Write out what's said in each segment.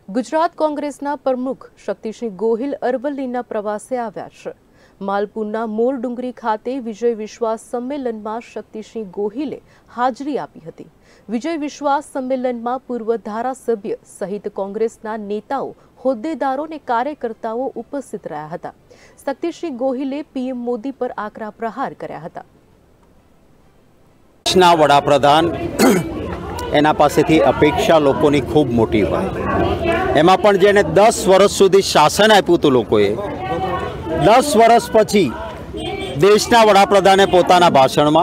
ગુજરાત કોંગ્રેસના પ્રમુખ શક્તિસિંહ ગોહિલ અરવલ્લીના પ્રવાસે આવ્યા છે। માલપુરના મોર ડુંગરી ખાતે વિજય વિશ્વાસ સંમેલનમાં શક્તિસિંહ ગોહિલે હાજરી આપી હતી। વિજય વિશ્વાસ સંમેલનમાં પૂર્વ ધારાસભ્ય સહિત કોંગ્રેસના નેતાઓ, હોદ્દેદારો અને કાર્યકર્તાઓ ઉપસ્થિત રહ્યા હતા। શક્તિસિંહ ગોહિલે પીએમ મોદી પર આકરા પ્રહાર કર્યા હતા। દેશના વડાપ્રધાન એના પાસેથી અપેક્ષા લોકોની ખૂબ મોટી હોય, એમાં પણ જેને 10 વર્ષ સુધી શાસન આપ્યું હતું લોકોએ, 10 વર્ષ પછી દેશના વડાપ્રધાને પોતાના ભાષણમાં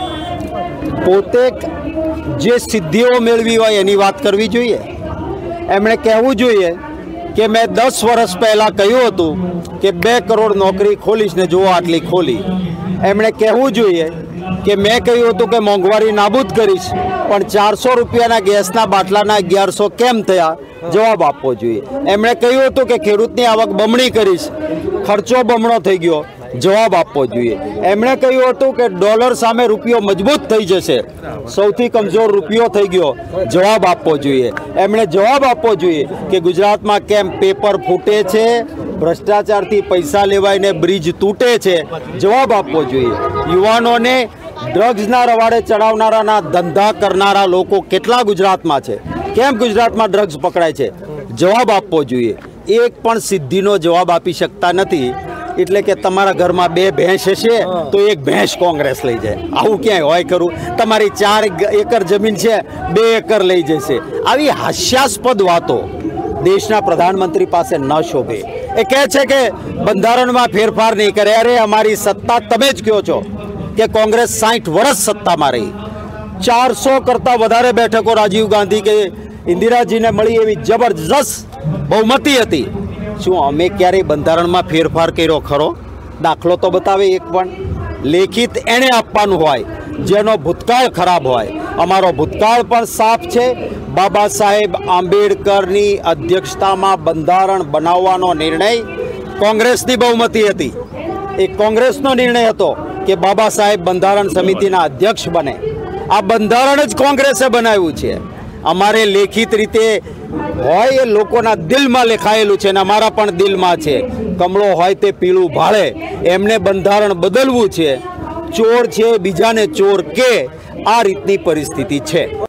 પોતે જે સિદ્ધિઓ મેળવી હોય એની વાત કરવી જોઈએ। એમણે કહેવું જોઈએ કે મેં 10 વર્ષ પહેલાં કહ્યું હતું કે 2 કરોડ નોકરી ખોલીશ ને જુઓ આટલી ખોલી। એમણે કહેવું જોઈએ કે મેં કહ્યું હતું કે મોંઘવારી નાબૂદ કરીશ પણ 400 રૂપિયાના ગેસના બાટલાના 1100 કેમ થયા, જવાબ આપવો જોઈએ। એમણે કહ્યું હતું કે ખેડૂતની આવક બમણી કરીશ, ખર્ચો બમણો થઈ ગયો, જવાબ આપવો જોઈએ। એમણે કહ્યું હતું કે ડોલર સામે રૂપિયો મજબૂત થઈ જશે, સૌથી કમજોર રૂપિયો થઈ ગયો, જવાબ આપવો જોઈએ। એમણે જવાબ આપવો જોઈએ કે ગુજરાતમાં કેમ પેપર ફૂટે છે, ભ્રષ્ટાચારથી પૈસા લેવાઈને બ્રિજ તૂટે છે, જવાબ આપવો જોઈએ। યુવાનોને ડ્રગ્સના રવાડે ચડાવનારાના ધંધા કરનારા લોકો કેટલા ગુજરાતમાં છે, કેમ ગુજરાતમાં ડ્રગ્સ પકડાય છે, જવાબ આપવો જોઈએ। એક પણ સિદ્ધિનો જવાબ આપી શકતા નથી, એટલે કે તમારા ઘરમાં 2 ભેંસ હશે તો 1 ભેંસ કોંગ્રેસ લઈ જાય, આવું ક્યાંય હોય ખરું? તમારી 4 એકર જમીન છે, 2 એકર લઈ જશે। આવી હાસ્યાસ્પદ વાતો દેશના પ્રધાનમંત્રી પાસે ન શોભે। એ કહે છે કે બંધારણમાં ફેરફાર નહીં કરે। અરે અમારી સત્તા તમે જ કહો છો કે કોંગ્રેસ 60 વર્ષ સત્તામાં રહી, 400 કરતાં વધારે બેઠકો રાજીવ ગાંધી કે ઇન્દિરાજીને મળી એવી જબરજસ્ત બહુમતી હતી। શું અમે ક્યારેય બંધારણમાં ફેરફાર કર્યો ખરો? દાખલો તો બતાવે એક પણ। લેખિત એણે આપવાનું હોય જેનો ભૂતકાળ ખરાબ હોય। અમારો ભૂતકાળ પણ સાફ છે। બાબા સાહેબ આંબેડકરની અધ્યક્ષતામાં બંધારણ બનાવવાનો નિર્ણય કોંગ્રેસની બહુમતી હતી। એ કોંગ્રેસનો નિર્ણય હતો કે બાબા સાહેબ બંધારણ સમિતિના અધ્યક્ષ બને। આ બંધારણ જ કોંગ્રેસે બનાવ્યું છે। અમારે લેખિત રીતે હોય એ લોકોના દિલમાં લખાયેલું છે અને અમારા પણ દિલમાં છે। કમળો હોય તે પીળું ભાળે, એમને બંધારણ બદલવું છે। ચોર છે બીજાને ચોર કે, આ રીતની પરિસ્થિતિ છે।